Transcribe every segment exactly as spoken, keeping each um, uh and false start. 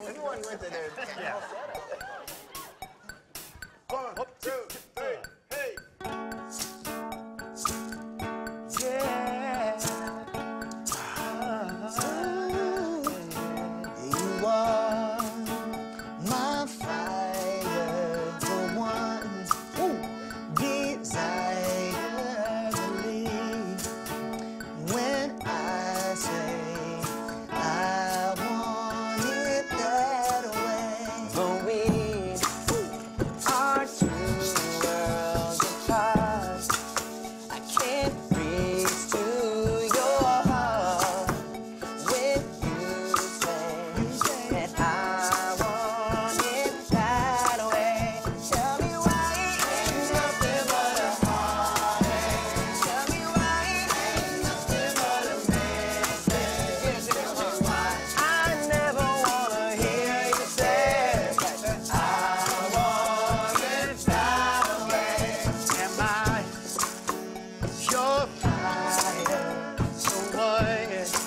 Anyone with it there? Yeah. One, two, three, hey! Yeah. You are my fire, the one desire to leave. When I say I want it that way, but we are two worlds apart. I can't reach to your heart when you say that I want it that way. Tell me why it ain't nothing but a heartache. Tell me why it ain't nothing but a mistake. Tell me why I never wanna hear you say I want it that way. Am I your fire, so what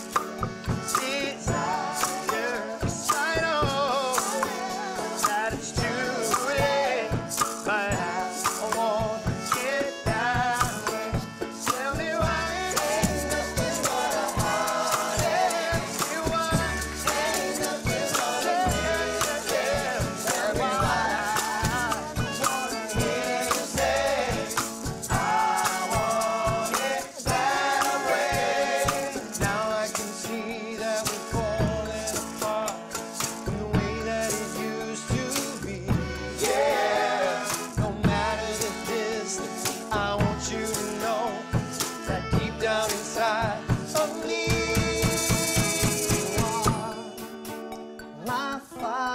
desire? 'Cause I know that it's too late, but I won't get that way. Tell me why it ain't nothing but a heartache. Tell me why it ain't nothing but a mistake. Tell me why I wanna hear you say I want it that way. Now I can see that we're falling apart from the way that it used to be. Yeah, no matter the distance, I want you to know that deep down inside of me, you are my fire.